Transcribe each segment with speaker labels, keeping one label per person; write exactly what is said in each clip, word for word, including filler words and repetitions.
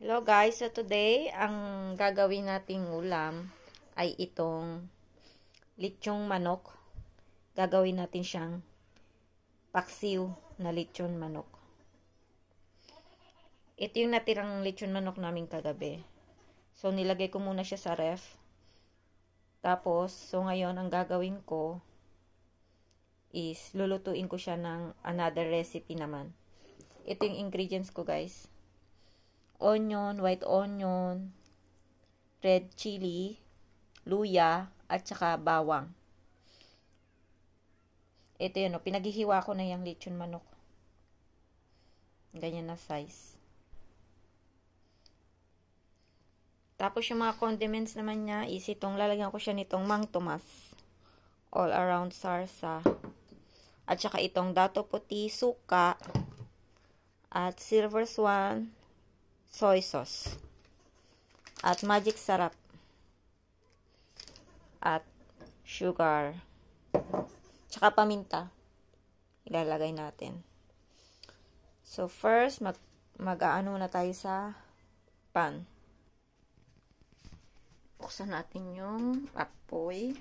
Speaker 1: Hello guys, so today ang gagawin nating ulam ay itong lechong manok. Gagawin natin siyang paksiw na lechon manok. Ito yung natirang lechon manok namin kagabi. So nilagay ko muna siya sa ref. Tapos, so ngayon ang gagawin ko is lulutuin ko siya ng another recipe naman. Ito yung ingredients ko guys. Onion, white onion, red chili, luya, at saka bawang. Ito yun, no? Pinaghihiwa ko na yung lechon manok. Ganyan na size. Tapos yung mga condiments naman niya is itong lalagyan ko siya nitong Mang Tomas. All around sarsa. At saka itong dato puti, suka, at silver swan, soy sauce. At magic sarap. At sugar. Tsaka paminta. Ilalagay natin. So first, mag mag-aano na tayo sa pan. Buksan natin yung apoy.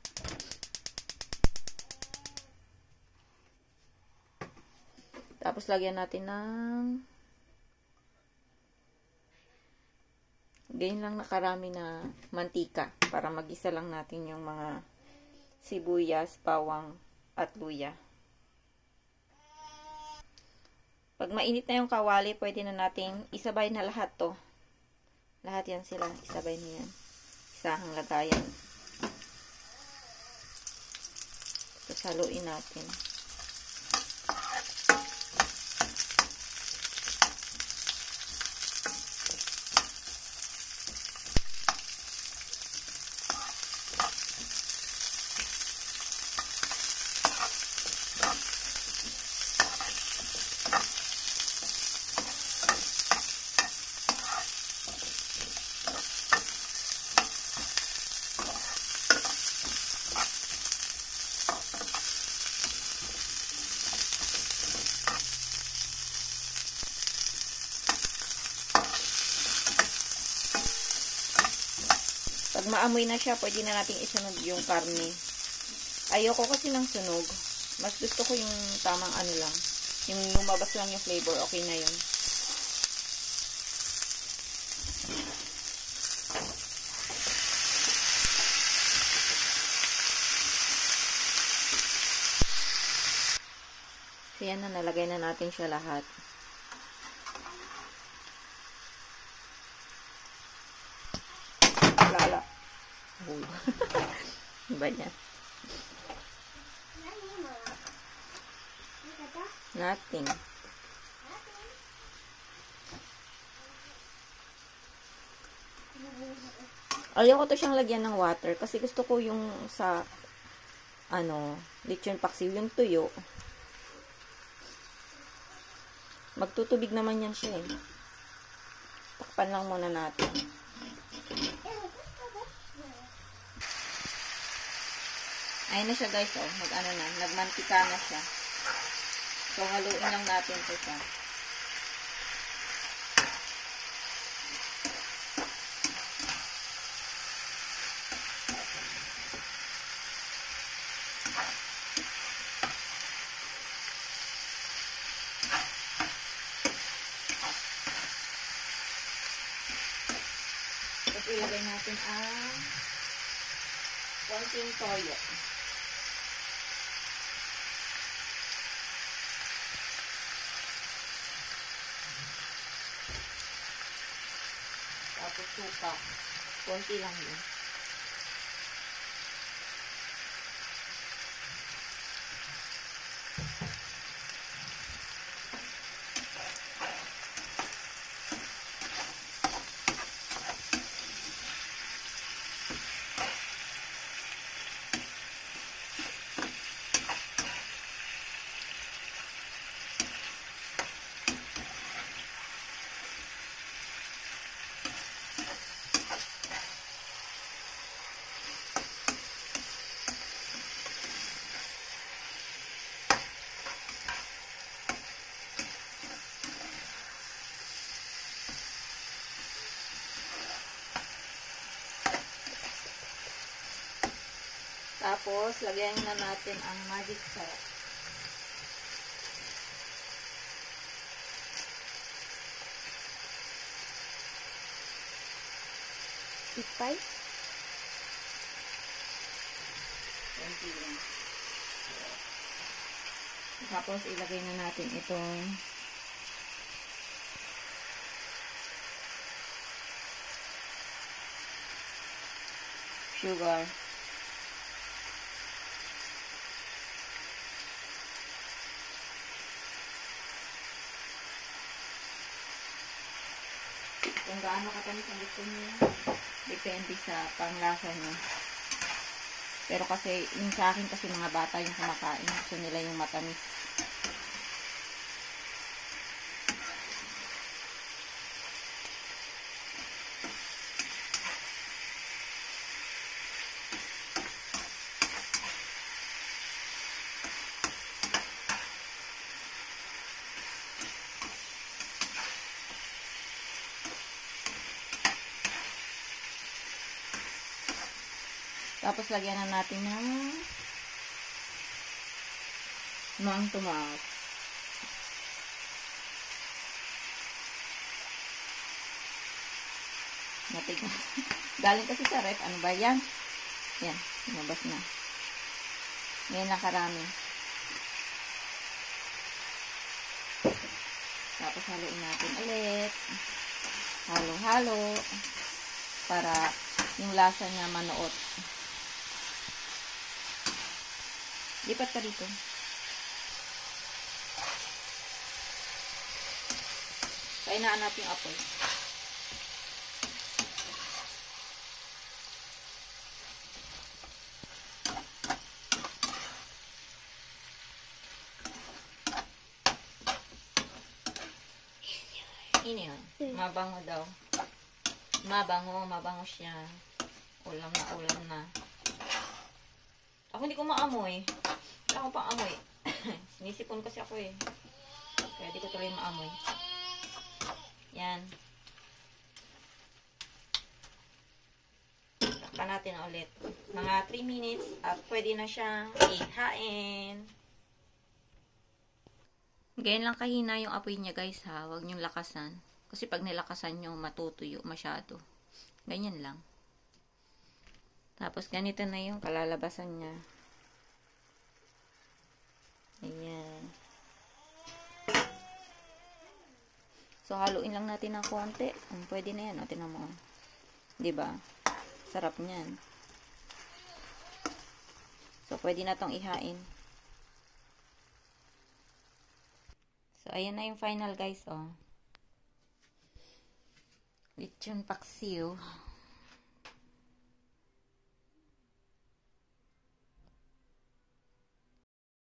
Speaker 1: Tapos lagyan natin ng ganyan lang nakarami na mantika para magisa lang natin yung mga sibuyas, bawang, at luya. Pag mainit na yung kawali, pwede na nating isabay na lahat to. Lahat yan sila. Isabay na yan. Isahang lagayan. Tapos haluin natin. Pag maamoy na siya, pwede na nating isunog yung karne. Ayoko kasi ng sunog. Mas gusto ko yung tamang ano lang. Yung lumabas lang yung flavor. Okay na yun. So yan na, nalagay na natin siya lahat. Lala. Iba niya. Nothing. Ayaw ko to siyang lagyan ng water kasi gusto ko yung sa ano, lechon paksiw, yung tuyo. Magtutubig naman yan siya eh. Takpan lang muna natin. Ayun na siya guys, oh. Mag-ano na, nagmantika na siya. So, haluin lang natin ito siya. Tapos ilagay natin ang konting toyo. Tapos suka. Konti lang yun. Tapos, lagyan na natin ang magic sarap. Ipay. Konti lang. Tapos, ilagay na natin itong sugar. Kung gaano katamis ang gusto niyo, depende sa panglasa niyo. Pero kasi, yung sa akin kasi mga bata yung kumakain. Gusto nila yung matamis. Tapos, lagyan na natin ng mga tomat. Natig na. Galing kasi sa ref. Ano ba yan? Yan. Lumabas na. Ngayon lang karami. Tapos, haluin natin ulit. Halo-halo. Para yung lasa niya manuot. Lipat ka dito. Kainaan natin yung apoy. Ini yun. Mabango daw. Mabango, mabango siya. Ulam na, ulam na. Ako hindi ko maamoy. Wala ko pang amoy. Sinisipon kasi ako eh. Kaya di ko tuloy maamoy. Yan. Takpan natin na ulit. Mga three minutes at pwede na siyang ihain. Ganyan lang kahina yung apoy niya guys ha. Huwag niyong lakasan. Kasi pag nilakasan nyo, matutuyo masyado. Ganyan lang. Tapos ganito na yung kalalabasan niya. Ayan. So, haluin lang natin ng konti. Um, pwede na yan. O, tinan mo. Diba? Sarap niyan. So, pwede na tong ihain. So, ayan na yung final guys, oh. Lechon paksiw.